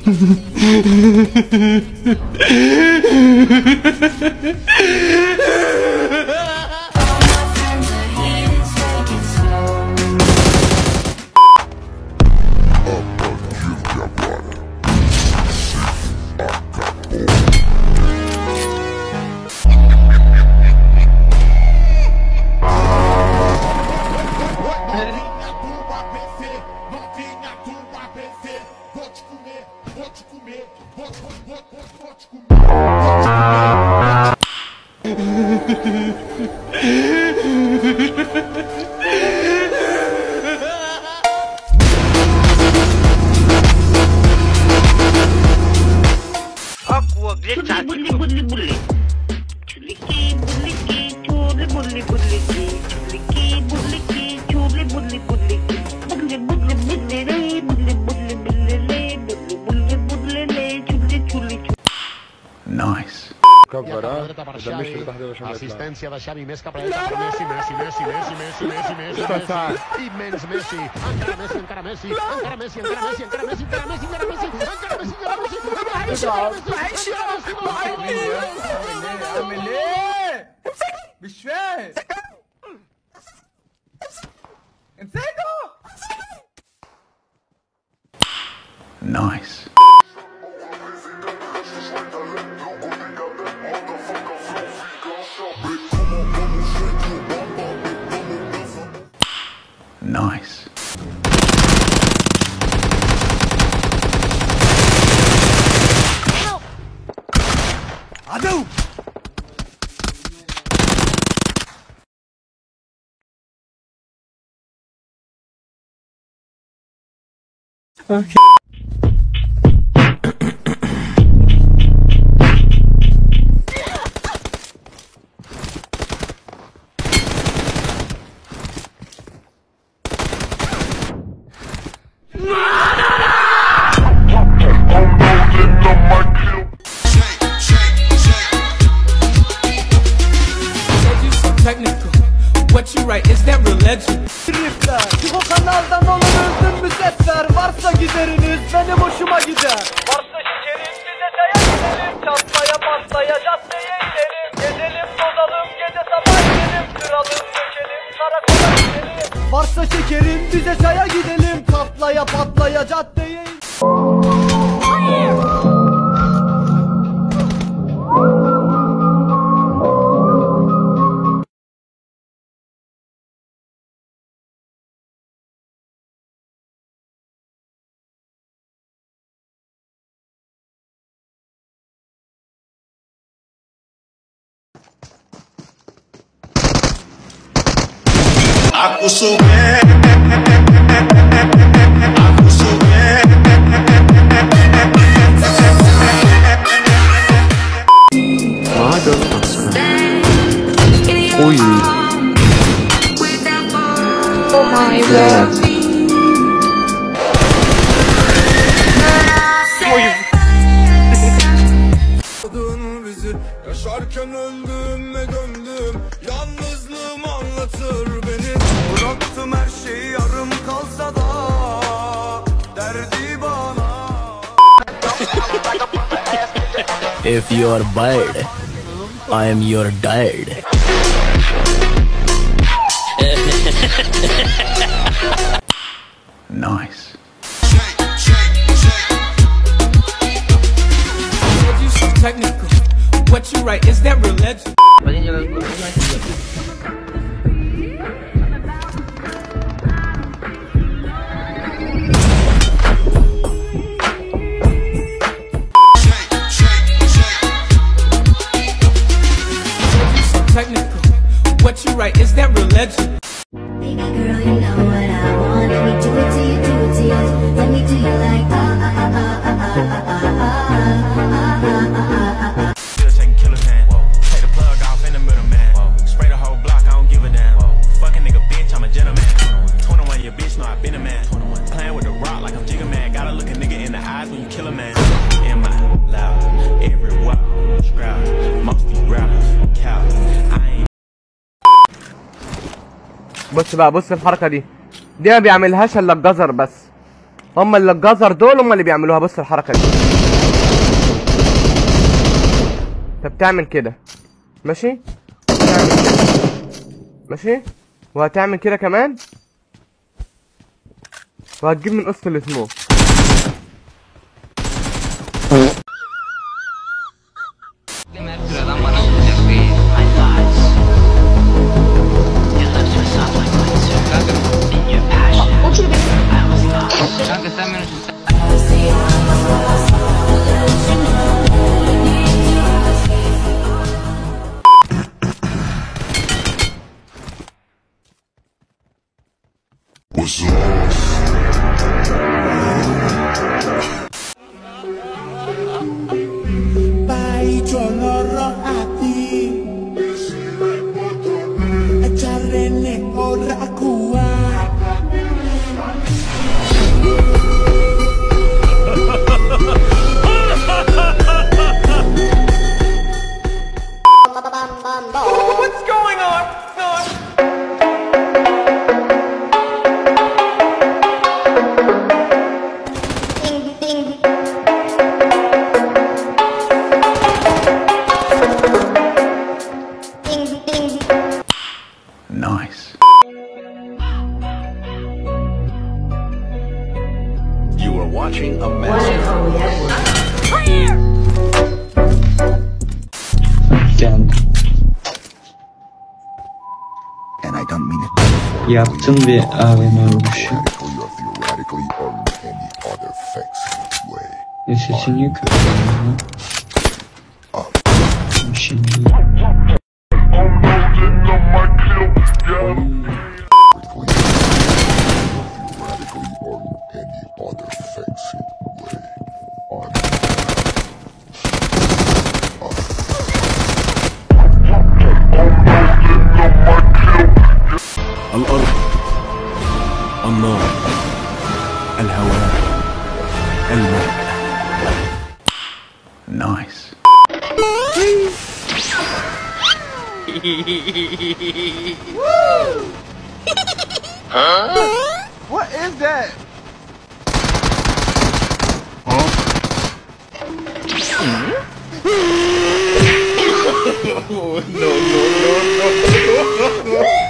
Nice. Assistència de Xavi, més cap a dreta per Messi, Messi, immens Messi, encara Messi, encara Messi, encara Messi, encara Messi, encara Messi, encara Messi, encara Messi, encara Messi, encara Messi. Nice. Nice. Adu! Okay. What you write, is that religion? Bu kanaldan olan öldüm mü sesler? Varsa gideriniz benim hoşuma gider. Varsa şekerim bize çaya gidelim. Çatlaya patlaya caddeye gidelim. Gezelim tozalım gece sabah gidelim. Kıralım dökelim karakola gidelim. Varsa şekerim bize çaya gidelim. Çatlaya patlaya caddeye Aku suka, aku suka. Ada. Ui. Oh my god. Bizi yaşarken öldüğüme döndüm. Yalnızlığım anlatır beni. Bıraktım her şey yarım kalsa da derdi bana. If you are bad, I am your dad. Nice. Technical. What you write, is that religion? Technical. What you write, is that religion? Baby girl, you know what I want. Let me do it to you, do it to you. Let me do you like taking killer's hand. Take the plug off in the middle, man. Spray the whole block, I don't give a damn. Fucking nigga, bitch, I'm a gentleman. 21, your bitch know I been a man. Playing with the rock like I'm Jigga Man. Gotta look a nigga in the eyes when you kill a man. In my loud, every walk, scrap. Most these rappers, cow. I ain't. بص بقى، بص الحركة دي ما بيعملهاش الا الجزر بس. هم اللي الجزر دول هم اللي بيعملوها. بص الحركه دي. انت بتعمل كده ماشي، بتعمل كده ماشي، وهتعمل كده كمان، وهتجيب من قصة السموك. What's going on? Nice. You are watching a master. And I don't mean it. Yaptım bir AVM vuruşu. Sesini yıkıyorum. Şimdi. الأرض، النار، الهواء، الماء. Nice. Huh? What is that? Huh? No.